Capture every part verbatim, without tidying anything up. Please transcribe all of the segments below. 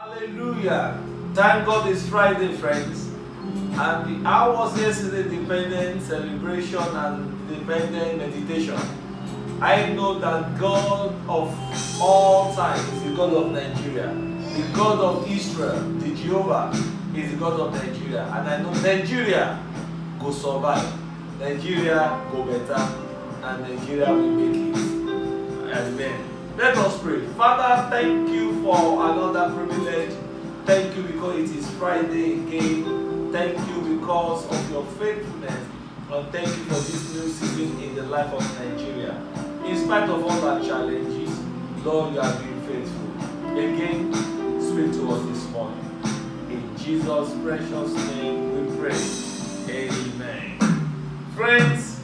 Hallelujah. Thank God it's Friday, friends. And I was yesterday dependent celebration and dependent meditation. I know that God of all time is the God of Nigeria. The God of Israel, the Jehovah, is the God of Nigeria. And I know Nigeria go survive. Nigeria go better. And Nigeria will make it. Amen. Let us pray. Father, thank you for another privilege. Thank you because it is Friday again. Thank you because of your faithfulness. And thank you for this new season in the life of Nigeria. In spite of all our challenges, Lord, you have been faithful. Again, speak to us this morning. In Jesus' precious name we pray. Amen. Friends,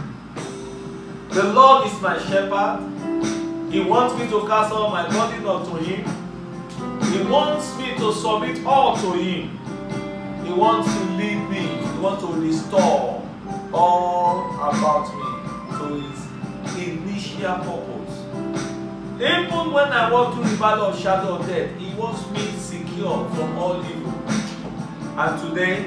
the Lord is my shepherd. He wants me to cast all my burden unto him. He wants me to submit all to him. He wants to lead me. He wants to restore all about me to his initial purpose. Even when I walk through the valley of shadow of death, he wants me secure from all evil. And today,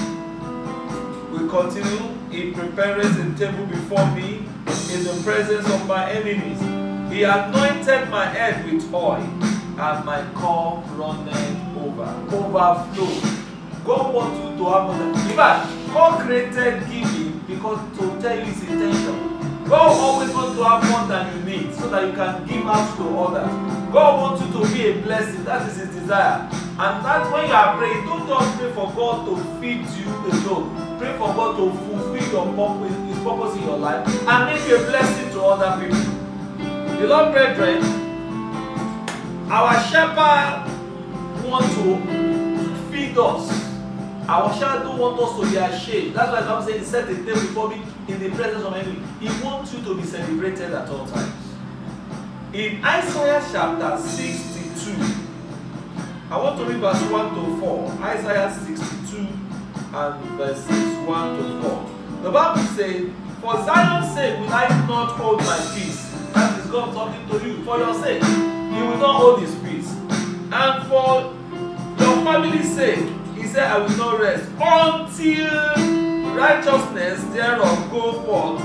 we continue. He prepares a table before me in the presence of my enemies. He anointed my head with oil, and my cup runneth over. Overflow. God wants you to have more. In fact, God created giving because to tell you his intention. God always wants to have more than you need so that you can give out to others. God wants you to be a blessing. That is his desire. And that's when you are praying. Don't just pray for God to feed you alone. Pray for God to fulfill your purpose, his purpose in your life and make you a blessing to other people. Beloved brethren, our shepherd wants to feed us. Our shepherd don't want us to be ashamed. That's why the Bible says he set a table before me in the presence of enemy. He wants you to be celebrated at all times. In Isaiah chapter sixty-two, I want to read verse one to four. Isaiah sixty-two and verses one to four. The Bible says, for Zion's sake will I not hold my peace. That is God talking to you. For your sake, he will not hold his peace. And for your family's sake, he said, I will not rest until righteousness thereof go forth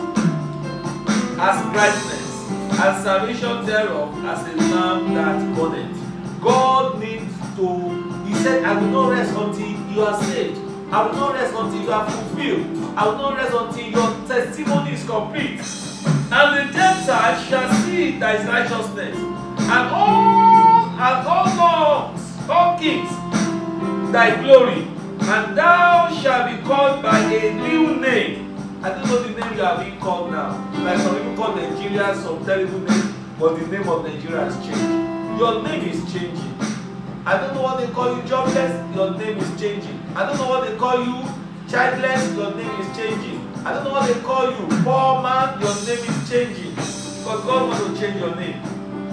as brightness, and salvation thereof as a lamp that burneth. God needs to, he said, I will not rest until you are saved. I will not rest until you are fulfilled. I will not rest until your testimony is complete. And the Gentiles shall see thy righteousness, and all and all lords, all kings, thy glory, and thou shalt be called by a new name. I don't know the name you are being called now. Like some people call Nigeria some terrible name, but the name of Nigeria has changed. Your name is changing. I don't know what they call you, jobless, your name is changing. I don't know what they call you, childless, your name is changing. I don't know what they call you, poor man, your name is changing. Because God wants to change your name.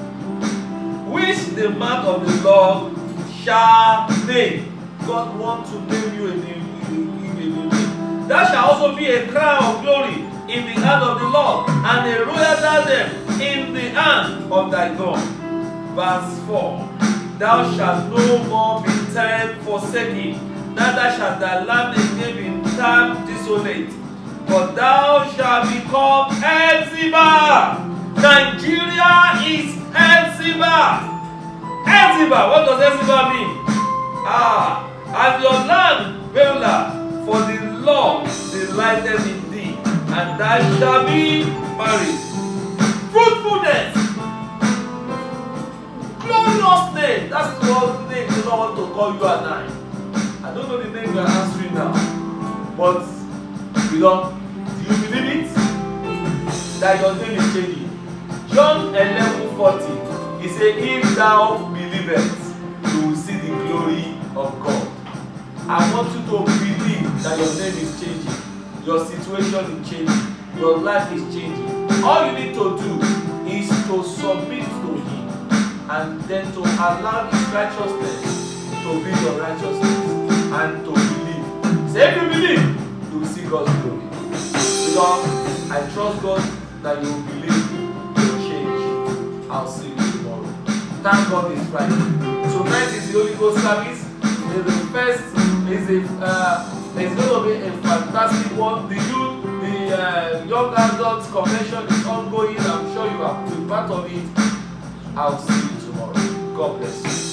Which the mouth of the Lord shall name. God wants to name you a name. That shall also be a crown of glory in the hand of the Lord, and a royal diadem in the hand of thy God. Verse four. Thou shalt no more be termed forsaken, neither shalt thy land again be termed desolate. But thou shalt be called Hephzibah. Nigeria is Hephzibah. Hephzibah, what does Hephzibah mean? Ah, and your land, Beulah, for the Lord delighteth in thee, and thou shalt be married. Fruitfulness, glorious name. That's the Lord's name. You don't want to call you and I. I don't know the name you are answering now, but you know, do you believe it? That your name is changing. John eleven forty, he said, if thou believest, you will see the glory of God. I want you to believe that your name is changing. Your situation is changing. Your life is changing. All you need to do is to submit to him and then to allow his righteousness to be your righteousness and to believe. Say, if you believe, you will see God's glory. Because I trust God that you will believe, you will change. I'll see you tomorrow. Thank God it's Friday. Tonight is the Holy Ghost service. It's the first, is a, uh, it's going to be a fantastic one. The youth, the uh, young adults convention is ongoing. I'm sure you have been part of it. I'll see you tomorrow. God bless you.